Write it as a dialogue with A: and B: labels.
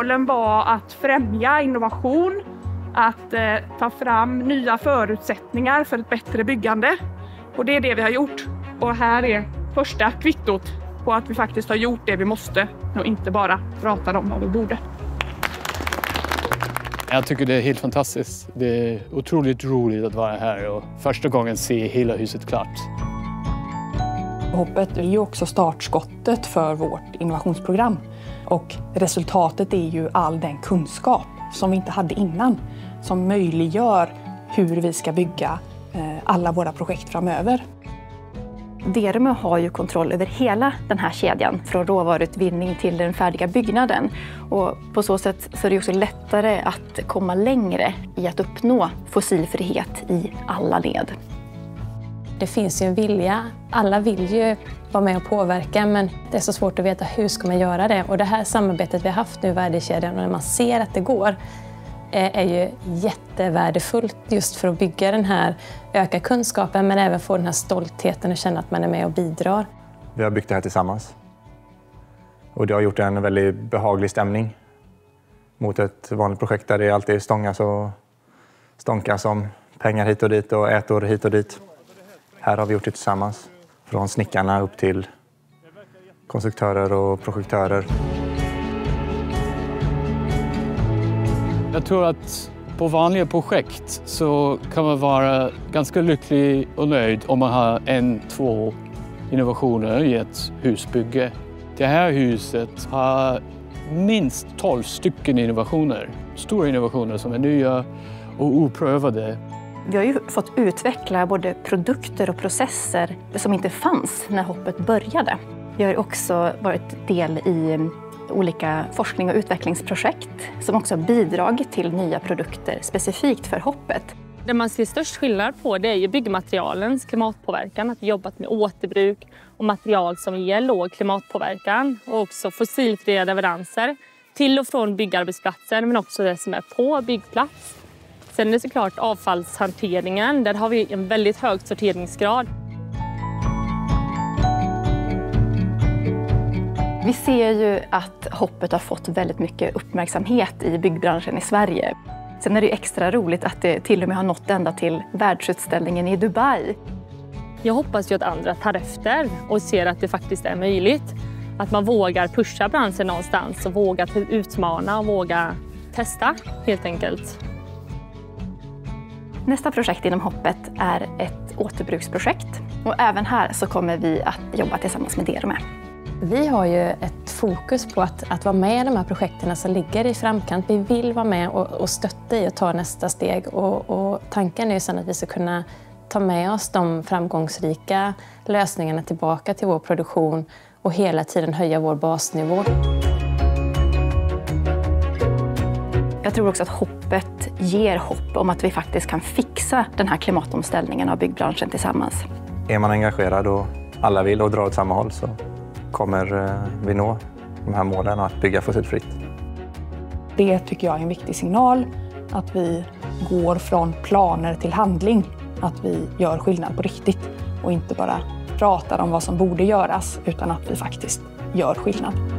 A: målen var att främja innovation, att ta fram nya förutsättningar för ett bättre byggande. Och det är det vi har gjort. Och här är första kvittot på att vi faktiskt har gjort det vi måste och inte bara pratar om vad vi borde.
B: Jag tycker det är helt fantastiskt. Det är otroligt roligt att vara här och första gången se hela huset klart.
C: Hoppet är ju också startskottet för vårt innovationsprogram. Och resultatet är ju all den kunskap som vi inte hade innan. Som möjliggör hur vi ska bygga alla våra projekt framöver.
D: Derme har ju kontroll över hela den här kedjan, från råvaruutvinning till den färdiga byggnaden. Och på så sätt så är det också lättare att komma längre i att uppnå fossilfrihet i alla led.
E: Det finns ju en vilja, alla vill ju vara med och påverka, men det är så svårt att veta hur ska man göra det. Och det här samarbetet vi har haft nu i värdekedjan, och när man ser att det går, är ju jättevärdefullt just för att bygga den här, öka kunskapen men även få den här stoltheten och känna att man är med och bidrar.
F: Vi har byggt det här tillsammans och det har gjort en väldigt behaglig stämning mot ett vanligt projekt där det alltid stånkas om pengar hit och dit och ätor hit och dit. Här har vi gjort det tillsammans, från snickarna upp till konstruktörer och projektörer.
B: Jag tror att på vanliga projekt så kan man vara ganska lycklig och nöjd om man har 1-2 innovationer i ett husbygge. Det här huset har minst 12 stycken innovationer. Stora innovationer som är nya och oprövade.
D: Vi har ju fått utveckla både produkter och processer som inte fanns när hoppet började. Vi har också varit del i olika forskning- och utvecklingsprojekt som också har bidragit till nya produkter specifikt för hoppet.
G: Det man ser störst skillnad på det är ju byggmaterialens klimatpåverkan, att vi jobbat med återbruk och material som ger låg klimatpåverkan och också fossilfria leveranser till och från byggarbetsplatsen men också det som är på byggplats. Sen är det såklart avfallshanteringen, där har vi en väldigt hög sorteringsgrad.
D: Vi ser ju att hoppet har fått väldigt mycket uppmärksamhet i byggbranschen i Sverige. Sen är det extra roligt att det till och med har nått ända till världsutställningen i Dubai.
G: Jag hoppas ju att andra tar efter och ser att det faktiskt är möjligt. Att man vågar pusha branschen någonstans och vågar utmana och våga testa helt enkelt.
D: Nästa projekt inom hoppet är ett återbruksprojekt. Och även här så kommer vi att jobba tillsammans med Derme.
E: Vi har ju ett fokus på att vara med i de här projekten som ligger i framkant. Vi vill vara med och stötta i och ta nästa steg. Och tanken är ju sen att vi ska kunna ta med oss de framgångsrika lösningarna tillbaka till vår produktion och hela tiden höja vår basnivå.
D: Jag tror också att hoppet ger hopp om att vi faktiskt kan fixa den här klimatomställningen av byggbranschen tillsammans.
F: Är man engagerad och alla vill och drar åt samma håll så kommer vi nå de här målen att bygga fossilfritt.
C: Det tycker jag är en viktig signal, att vi går från planer till handling. Att vi gör skillnad på riktigt och inte bara pratar om vad som borde göras utan att vi faktiskt gör skillnad.